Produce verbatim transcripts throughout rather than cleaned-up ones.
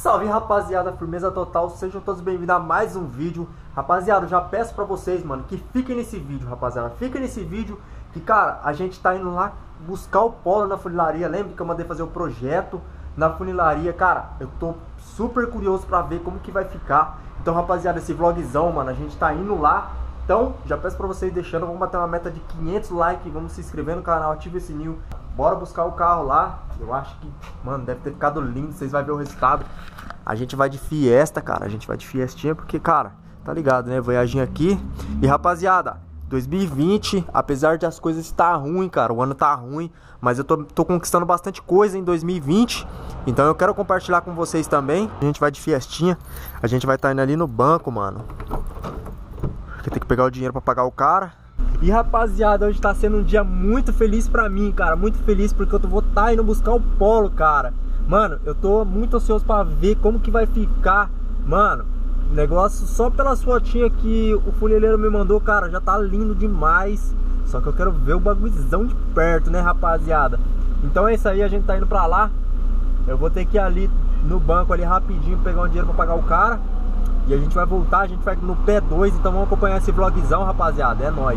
Salve rapaziada, firmeza total, sejam todos bem-vindos a mais um vídeo. Rapaziada, eu já peço pra vocês, mano, que fiquem nesse vídeo, rapaziada. Fiquem nesse vídeo que, cara, a gente tá indo lá buscar o polo na funilaria. Lembra que eu mandei fazer o projeto na funilaria? Cara, eu tô super curioso pra ver como que vai ficar. Então, rapaziada, esse vlogzão, mano, a gente tá indo lá. Então, já peço pra vocês deixando, vamos bater uma meta de quinhentos likes, vamos se inscrever no canal, ative esse sininho. Bora buscar o carro lá. Eu acho que, mano, deve ter ficado lindo, vocês vão ver o resultado. A gente vai de Fiesta, cara, a gente vai de Fiestinha, porque, cara, tá ligado, né, Voyaginha aqui. E, rapaziada, dois mil e vinte, apesar de as coisas estar ruim, cara, o ano tá ruim, mas eu tô, tô conquistando bastante coisa em dois mil e vinte. Então eu quero compartilhar com vocês também. A gente vai de Fiestinha, a gente vai estar indo ali no banco, mano. Tem que pegar o dinheiro pra pagar o cara. E rapaziada, hoje tá sendo um dia muito feliz pra mim, cara. Muito feliz porque eu vou estar indo buscar o polo, cara. Mano, eu tô muito ansioso pra ver como que vai ficar. Mano, o negócio só pelas fotinhas que o funileiro me mandou, cara, já tá lindo demais. Só que eu quero ver o bagulhozão de perto, né, rapaziada? Então é isso aí, a gente tá indo pra lá. Eu vou ter que ir ali no banco ali rapidinho pegar um dinheiro pra pagar o cara. E a gente vai voltar, a gente vai no P dois, então vamos acompanhar esse vlogzão, rapaziada, é nóis.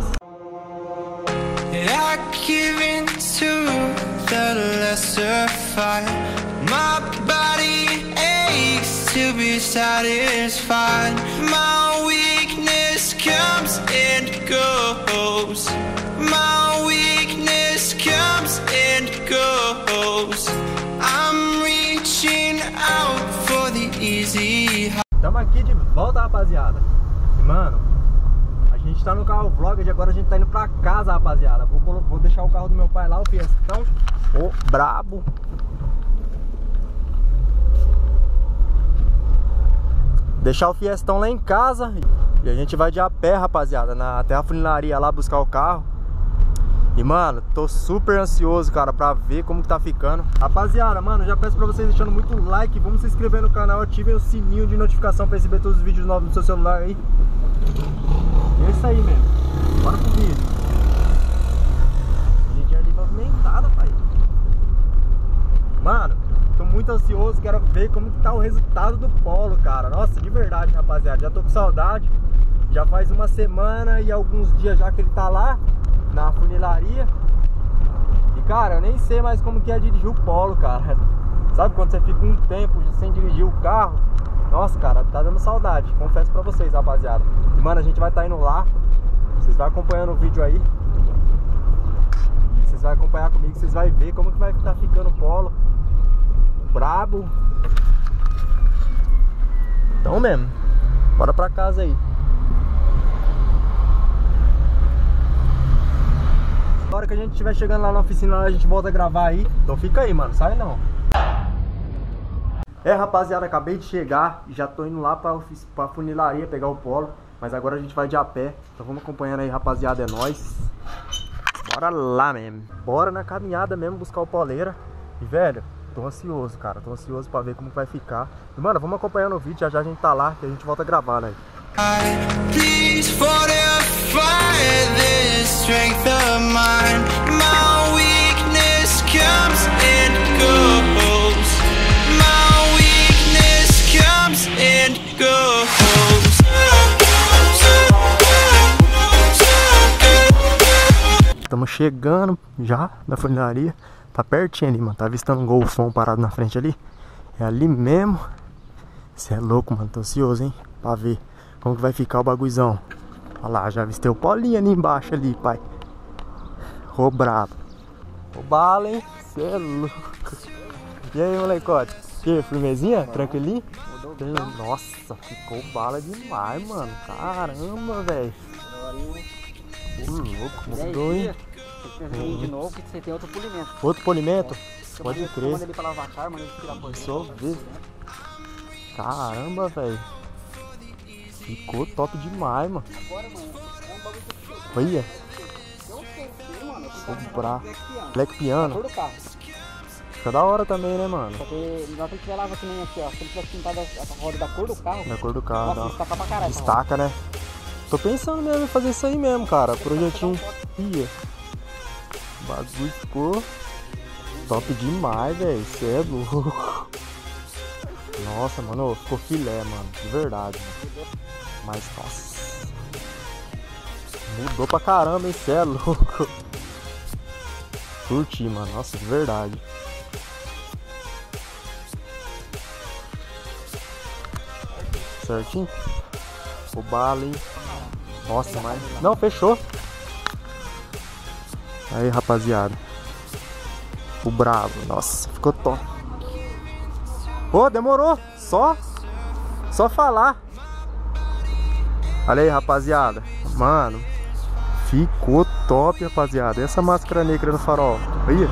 I give in to the lesser fight. My body aches to be satisfied. My weakness comes and goes. My weakness comes and goes. I'm reaching out for the easy. Tamo aqui de volta, rapaziada. E, mano, a gente tá no carro vlog e agora a gente tá indo pra casa, rapaziada. Vou, vou deixar o carro do meu pai lá, o Fiestão. Ô, brabo. Deixar o Fiestão lá em casa. E a gente vai de a pé, rapaziada, na, até a funilaria lá buscar o carro. E, mano, tô super ansioso, cara, pra ver como que tá ficando. Rapaziada, mano, já peço pra vocês deixando muito like. Vamos se inscrever no canal, ativem o sininho de notificação pra receber todos os vídeos novos no seu celular aí. É isso aí mesmo. Bora pro vídeo. A gente é ali movimentada, pai. Mano, tô muito ansioso, quero ver como que tá o resultado do polo, cara. Nossa, de verdade, rapaziada, já tô com saudade. Já faz uma semana e alguns dias já que ele tá lá na funilaria. E, cara, eu nem sei mais como que é dirigir o polo, cara. Sabe quando você fica um tempo sem dirigir o carro? Nossa, cara, tá dando saudade. Confesso pra vocês, rapaziada. E, mano, a gente vai estar indo lá. Vocês vão acompanhando o vídeo aí. Vocês vão acompanhar comigo, vocês vão ver como que vai estar ficando o polo. Brabo. Então mesmo, bora pra casa aí. Na hora que a gente estiver chegando lá na oficina, a gente volta a gravar aí. Então fica aí, mano, sai não. É, rapaziada, acabei de chegar e já tô indo lá pra, pra funilaria pegar o polo. Mas agora a gente vai de a pé. Então vamos acompanhando aí, rapaziada, é nóis. Bora lá mesmo. Bora na caminhada mesmo buscar o poleira. E, velho, tô ansioso, cara. Tô ansioso pra ver como vai ficar. E, mano, vamos acompanhando o vídeo. Já já a gente tá lá que a gente volta a gravar, né? Please fortify this strength of mine. My weakness comes and goes. My weakness comes and goes. Estamos chegando já na funilaria. Tá pertinho ali, mano. Tá avistando um golfão parado na frente ali. É ali mesmo. Você é louco, mano. Tô ansioso, hein? Pra ver como que vai ficar o bagulhozão. Olha lá, já avistei o polinho ali embaixo ali, pai. Ô brabo. Ô bala, hein? Cê é louco. E aí, molecote? Que, firmezinha? Tranquilinho? Nossa, ficou bala demais, mano. Caramba, velho. Ô louco, mudou, hein? Você de novo que você tem outro polimento. Outro polimento? É. Pode crer. Manda ele pra lavar a cara, manda ele tirar a porta. Só ver. Caramba, velho. Ficou top demais, mano. Agora, mano, é um bagulho que eu olha. Eu sei, mano. Comprar. Black Piano. Cor do carro. Fica da hora também, né, mano? Só que na hora que ele tiver lava que nem aqui, ó. Se ele tivesse pintado a roda da cor do carro. Da cor do carro, nossa, dá. destaca pra caralho. Destaca, né? Tô pensando mesmo em fazer isso aí mesmo, cara. Projetinho. Ia. O bagulho ficou top demais, velho. Cê é louco. Nossa, mano, ficou filé, mano. De verdade, mano. Mas, nossa. Mudou pra caramba, hein? Cê é louco. Curti, mano. Nossa, de verdade. Certinho? O bala, hein? Nossa, mas... Não, fechou. Aí, rapaziada. O bravo. Nossa, ficou top. Ô, oh, demorou. Só... Só falar. Olha aí, rapaziada. Mano, ficou top, rapaziada. Essa máscara negra no farol. Aí.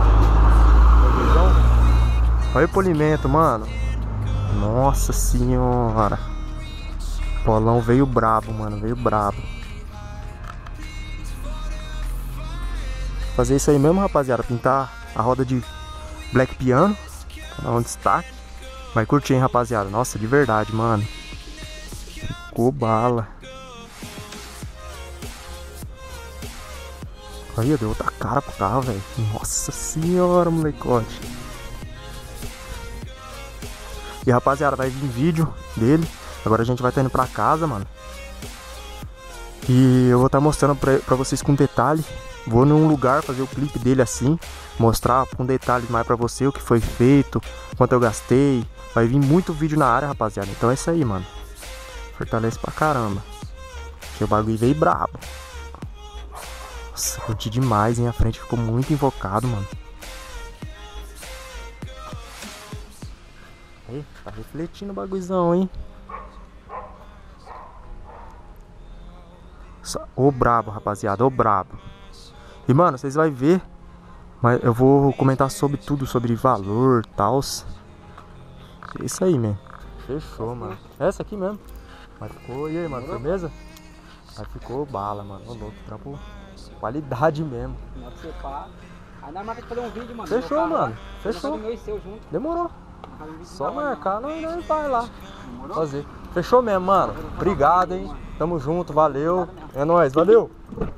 Olha o polimento, mano. Nossa senhora. O polão veio brabo, mano. Veio brabo. Fazer isso aí mesmo, rapaziada. Pintar a roda de Black Piano. Pra dar um destaque. Vai curtir, hein, rapaziada. Nossa, de verdade, mano. Ficou bala. Aí, deu outra cara pro carro, velho. Nossa senhora, molecote. E, rapaziada, vai vir vídeo dele. Agora a gente vai estar indo pra casa, mano. E eu vou estar mostrando pra, pra vocês com detalhe. Vou num lugar fazer o clipe dele assim. Mostrar com detalhes mais pra você o que foi feito, quanto eu gastei. Vai vir muito vídeo na área, rapaziada. Então é isso aí, mano. Fortalece pra caramba. Que o bagulho veio brabo. Nossa, curti demais, hein? A frente ficou muito invocado, mano. Aí, tá refletindo o bagulhozão, hein? Ô brabo, rapaziada, ô brabo. E, mano, vocês vão ver. Mas eu vou comentar sobre tudo, sobre valor e tal. É isso aí, mesmo. Fechou, mano. Essa aqui mesmo. Mas ficou, e aí, mano, firmeza? Mas ficou bala, mano. Ô louco, trampo qualidade mesmo. Aí nós marcamos fazer um vídeo, mano. Fechou, mano. Lá. Fechou. Meu e seu junto. Demorou. Um Só marcar, nós, nós vai lá. Demorou? Fazer. Fechou mesmo, mano. Obrigado, hein. Tamo junto, valeu. É nóis, valeu.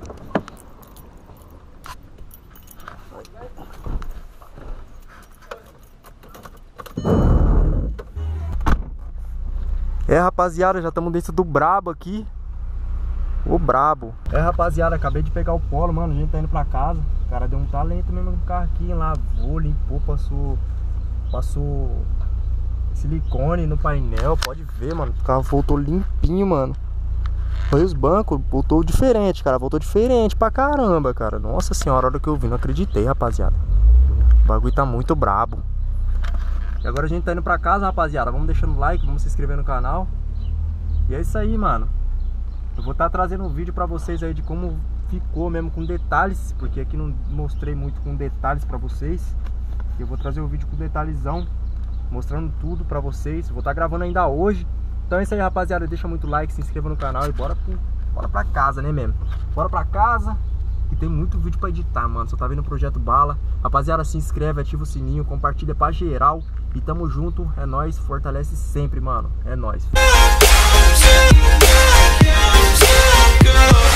É, rapaziada, já estamos dentro do brabo aqui. O brabo. É, rapaziada, acabei de pegar o polo, mano. A gente tá indo pra casa. O cara deu um talento mesmo no carro aqui. Lavou, limpou, passou. Passou silicone no painel. Pode ver, mano. O carro voltou limpinho, mano. Foi os bancos, voltou diferente, cara. Voltou diferente pra caramba, cara. Nossa senhora, a hora que eu vi, não acreditei, rapaziada. O bagulho tá muito brabo. E agora a gente tá indo pra casa, rapaziada. Vamos deixando o like, vamos se inscrever no canal. E é isso aí, mano. Eu vou estar trazendo um vídeo pra vocês aí de como ficou mesmo com detalhes. Porque aqui não mostrei muito com detalhes pra vocês. E eu vou trazer um vídeo com detalhezão, mostrando tudo pra vocês. Vou estar gravando ainda hoje. Então é isso aí, rapaziada. Deixa muito like, se inscreva no canal e bora, pro, bora pra casa, né mesmo? Bora pra casa. Que tem muito vídeo pra editar, mano. Só tá vendo o Projeto Bala. Rapaziada, se inscreve, ativa o sininho, compartilha pra geral. E tamo junto, é nóis, fortalece sempre, mano. É nóis.